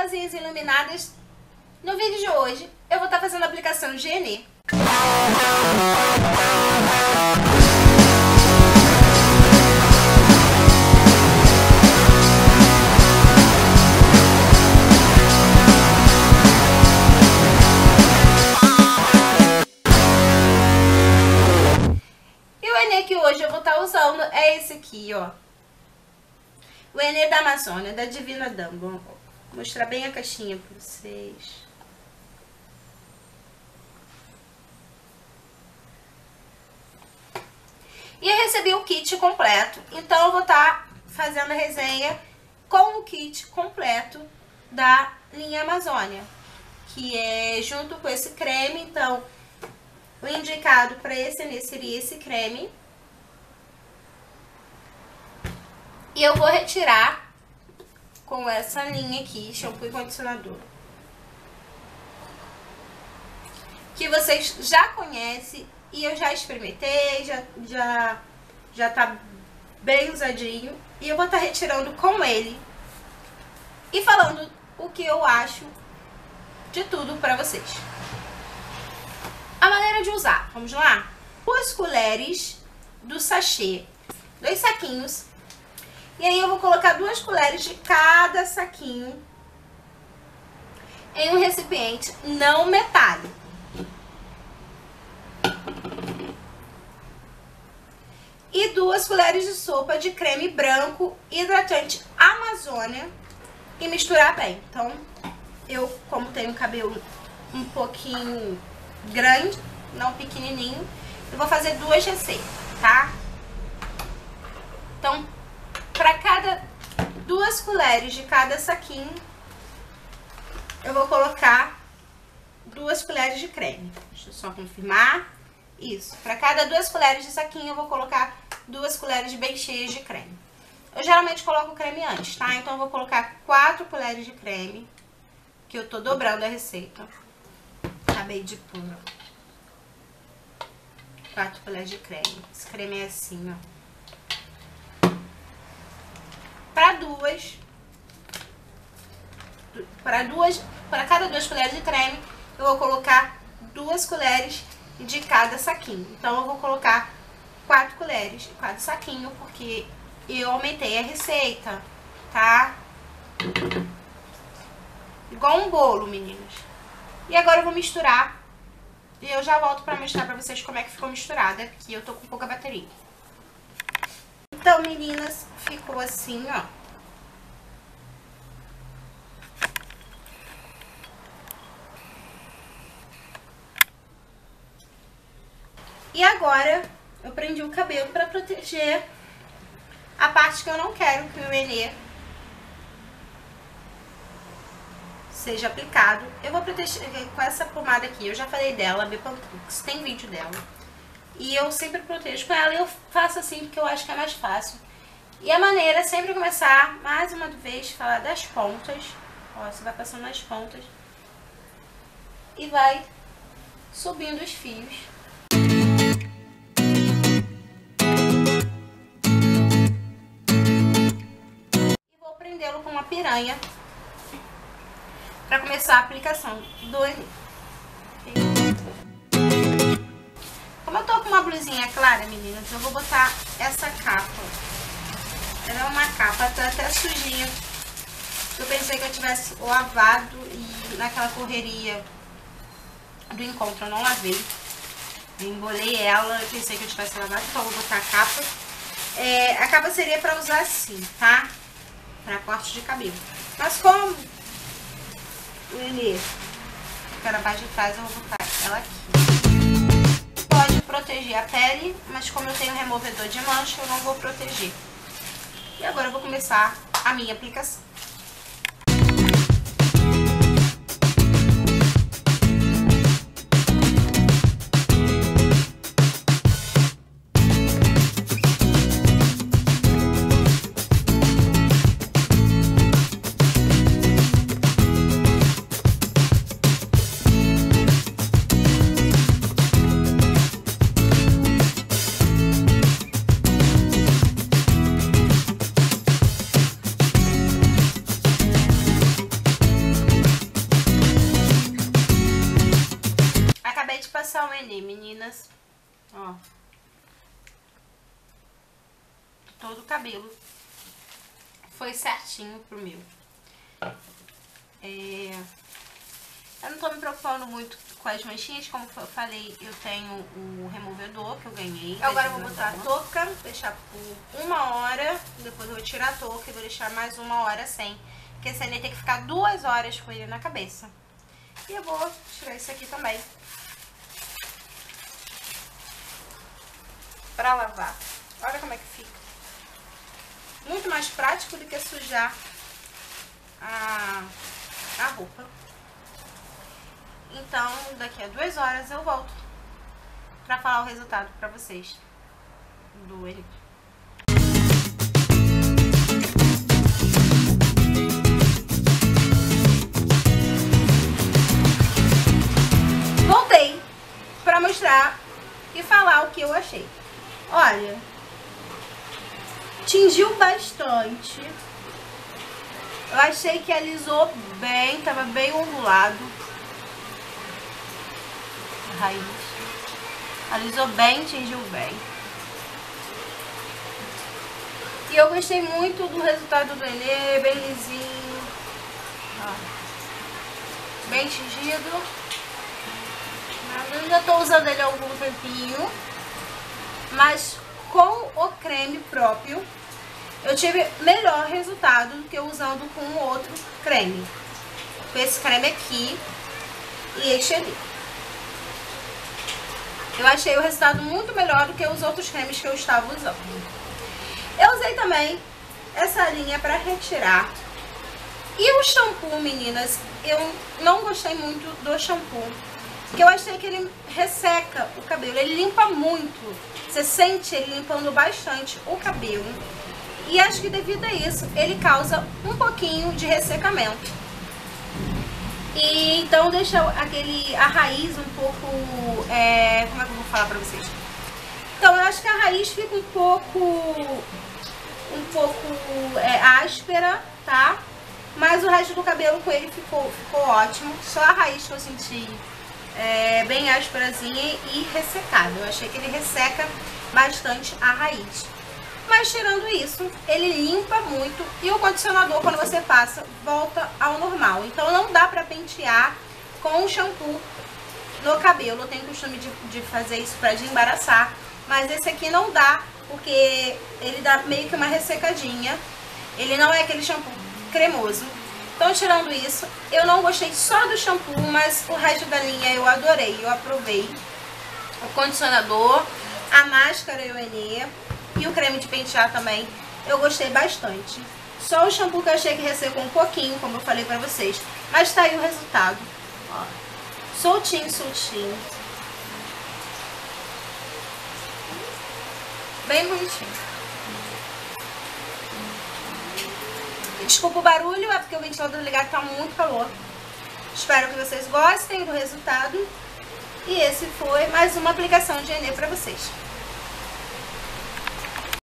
maçãzinhas iluminadas. No vídeo de hoje eu vou estar fazendo a aplicação de Enê. E o Enê que hoje eu vou estar usando é esse aqui, ó. O Enê da Amazônia, da Divina Dumbo. Vou mostrar bem a caixinha pra vocês. E eu recebi o kit completo, então eu vou estar fazendo a resenha com o kit completo da linha Amazônia, que é junto com esse creme. Então, o indicado para esse Enê seria esse creme. E eu vou retirar com essa linha aqui, shampoo e condicionador, que vocês já conhecem e eu já experimentei, já tá bem usadinho. E eu vou estar retirando com ele e falando o que eu acho de tudo pra vocês. A maneira de usar, vamos lá? 2 colheres do sachê, 2 saquinhos. E aí eu vou colocar 2 colheres de cada saquinho em um recipiente não metálico. E 2 colheres de sopa de creme branco hidratante Amazônia e misturar bem. Então, eu, como tenho um cabelo um pouquinho grande, não pequenininho, eu vou fazer 2 receitas, tá? Então, para cada 2 colheres de cada saquinho, eu vou colocar 2 colheres de creme. Deixa eu só confirmar. Isso. Para cada 2 colheres de saquinho, eu vou colocar 2 colheres bem cheias de creme. Eu geralmente coloco o creme antes, tá? Então, eu vou colocar 4 colheres de creme, que eu tô dobrando a receita. Acabei de pôr 4 colheres de creme. Esse creme é assim, ó. Para cada 2 colheres de creme, eu vou colocar 2 colheres de cada saquinho. Então, eu vou colocar 4 colheres de cada saquinho, porque eu aumentei a receita, tá? Igual um bolo, meninas. E agora eu vou misturar. E eu já volto pra mostrar pra vocês como é que ficou misturada, porque eu tô com pouca bateria. Então, meninas, ficou assim, ó. E agora, eu prendi o cabelo pra proteger a parte que eu não quero que o Enê seja aplicado. Eu vou proteger com essa pomada aqui. Eu já falei dela, a Bepantrux, tem vídeo dela. E eu sempre protejo com ela e eu faço assim porque eu acho que é mais fácil. E a maneira é sempre começar, mais uma vez, falar das pontas. Ó, você vai passando nas pontas e vai subindo os fios. E vou prendê-lo com uma piranha para começar a aplicação do Enê. Como eu tô com uma blusinha clara, meninas, eu vou botar essa capa. Ela é uma capa, tá até sujinha. Eu pensei que eu tivesse lavado e naquela correria do encontro eu não lavei. Eu embolei ela, eu pensei que eu tivesse lavado, então eu vou botar a capa. A capa seria pra usar assim, tá? Pra corte de cabelo. Mas como o Enê fica na parte de trás, eu vou botar ela aqui. Pode proteger a pele, mas como eu tenho removedor de mancha, eu não vou proteger. E agora eu vou começar a minha aplicação. Ó. Todo o cabelo. Foi certinho pro meu. Eu não tô me preocupando muito com as manchinhas, como eu falei, eu tenho o removedor que eu ganhei. Agora eu vou botar a touca, deixar por 1 hora, depois eu vou tirar a touca e vou deixar mais 1 hora sem, porque senão ele tem que ficar 2 horas com ele na cabeça. E eu vou tirar isso aqui também, pra lavar. Olha como é que fica. Muito mais prático do que sujar a roupa. Então, daqui a 2 horas eu volto pra falar o resultado pra vocês do ele. Voltei pra mostrar e falar o que eu achei. Olha, tingiu bastante. Eu achei que alisou bem, tava bem ondulado. Raiz. Alisou bem, tingiu bem. E eu gostei muito do resultado do Enê, bem lisinho. Ó. Bem tingido. Eu ainda tô usando ele há algum tempinho. Mas com o creme próprio, eu tive melhor resultado do que usando com um outro creme. Com esse creme aqui e este ali. Eu achei o resultado muito melhor do que os outros cremes que eu estava usando. Eu usei também essa linha para retirar. E o shampoo, meninas, eu não gostei muito do shampoo. Porque eu achei que ele resseca o cabelo, ele limpa muito. Você sente ele limpando bastante o cabelo. E acho que devido a isso, ele causa um pouquinho de ressecamento. E então deixa a raiz um pouco, como é que eu vou falar pra vocês? Então eu acho que a raiz fica um pouco áspera, tá? Mas o resto do cabelo com ele ficou ótimo. Só a raiz que eu senti bem ásperazinha e ressecada. Eu achei que ele resseca bastante a raiz. Mas tirando isso, ele limpa muito e o condicionador, quando você passa, volta ao normal. Então não dá pra pentear com o shampoo no cabelo. Eu tenho costume de fazer isso pra desembaraçar, mas esse aqui não dá, porque ele dá meio que uma ressecadinha. Ele não é aquele shampoo cremoso. Então, tirando isso, eu não gostei só do shampoo, mas o resto da linha eu adorei, eu aprovei. O condicionador, a máscara e o Enê. E o creme de pentear também, eu gostei bastante. Só o shampoo que eu achei que ressecou um pouquinho, como eu falei pra vocês. Mas tá aí o resultado. Ó, soltinho, soltinho. Bem bonitinho. Desculpa o barulho, é porque o ventilador ligado tá muito calor. Espero que vocês gostem do resultado. E esse foi mais uma aplicação de Enê pra vocês.